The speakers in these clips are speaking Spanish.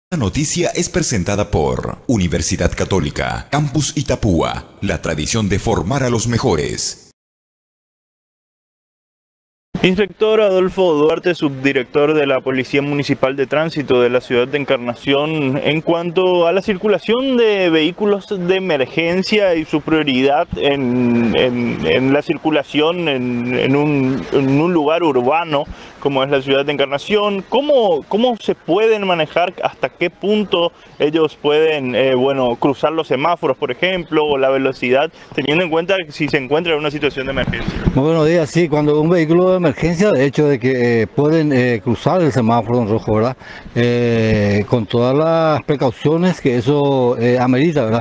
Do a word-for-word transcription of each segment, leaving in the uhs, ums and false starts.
La noticia es presentada por Universidad Católica, Campus Itapúa, la tradición de formar a los mejores. Inspector Adolfo Duarte, subdirector de la Policía Municipal de Tránsito de la ciudad de Encarnación, en cuanto a la circulación de vehículos de emergencia y su prioridad en, en, en la circulación en, en, un, en un lugar urbano como es la ciudad de Encarnación, ¿cómo, cómo se pueden manejar, hasta qué punto ellos pueden eh, bueno, cruzar los semáforos, por ejemplo, o la velocidad, teniendo en cuenta si se encuentra en una situación de emergencia? Muy buenos días, sí, cuando un vehículo de emergencia, de hecho de que eh, pueden eh, cruzar el semáforo en rojo, ¿verdad? Eh, con todas las precauciones que eso eh, amerita, ¿verdad?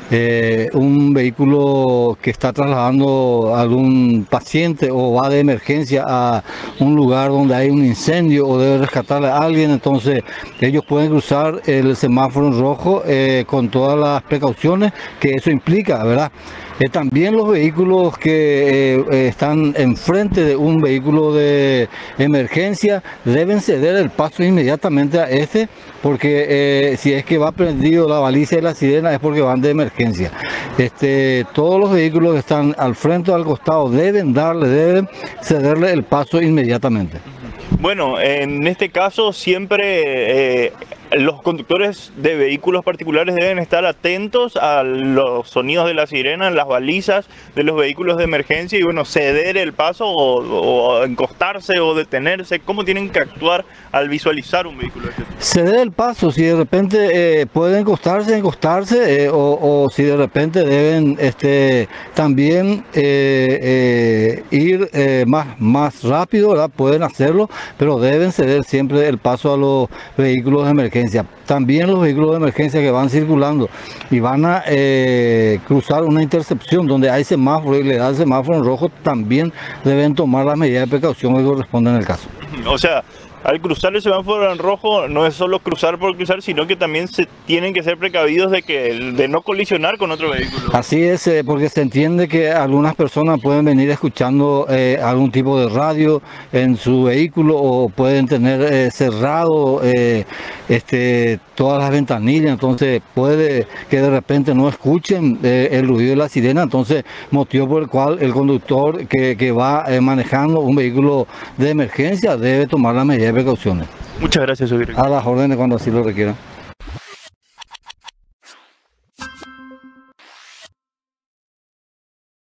Eh, un vehículo que está trasladando a algún paciente o va de emergencia a un lugar donde hay un incendio o debe rescatar a alguien, entonces ellos pueden cruzar el semáforo en rojo eh, con todas las precauciones que eso implica, ¿verdad? Eh, también los vehículos que eh, eh, están enfrente de un vehículo de emergencia deben ceder el paso inmediatamente a este, porque eh, si es que va prendido la baliza y la sirena es porque van de emergencia. Este, todos los vehículos que están al frente o al costado deben darle, deben cederle el paso inmediatamente. Bueno, en este caso siempre eh, los conductores de vehículos particulares deben estar atentos a los sonidos de la sirena, las balizas de los vehículos de emergencia y bueno, ceder el paso o, o encostarse o detenerse. ¿Cómo tienen que actuar al visualizar un vehículo de este tipo? Ceder el paso, si de repente eh, pueden encostarse, encostarse eh, o, o si de repente deben este, también eh, eh, ir eh, más, más rápido, ¿verdad? Pueden hacerlo, pero deben ceder siempre el paso a los vehículos de emergencia. También los vehículos de emergencia que van circulando y van a eh, cruzar una intercepción donde hay semáforo y le da el semáforo en rojo, también deben tomar las medidas de precaución que corresponden en el caso. O sea, al cruzar el semáforo en rojo no es solo cruzar por cruzar, sino que también se tienen que ser precavidos de que de no colisionar con otro vehículo. Así es, eh, porque se entiende que algunas personas pueden venir escuchando eh, algún tipo de radio en su vehículo o pueden tener eh, cerrado eh, este, todas las ventanillas, entonces puede que de repente no escuchen eh, el ruido de la sirena, entonces motivo por el cual el conductor que, que va eh, manejando un vehículo de emergencia debe tomar las medidas de precauciones. Muchas gracias, subdirector. A las órdenes cuando así lo requieran.